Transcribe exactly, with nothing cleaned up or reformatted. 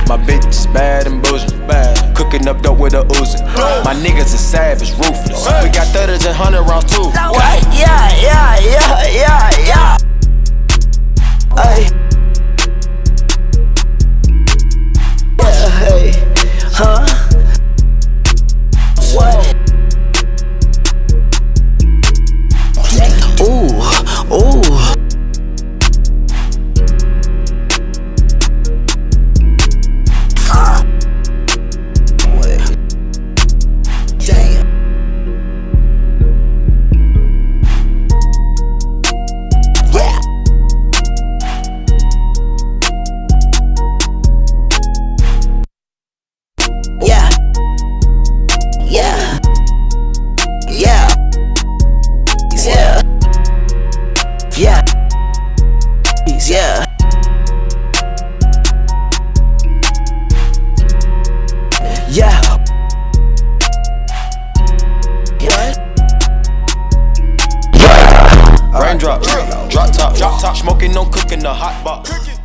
My bitch is bad and bullshit. Bad. Cooking up dope with a Uzi. My niggas is savage, ruthless. We got thirties and hundred rounds too. What? Yeah, yeah, yeah, yeah, yeah. Ay. Yeah, hey, huh? What? Ooh, ooh. Yeah, yeah, yeah, yeah, yeah, yeah. Yeah. What? Raindrop, drop top, drop top, smoking, no cooking, the hot box.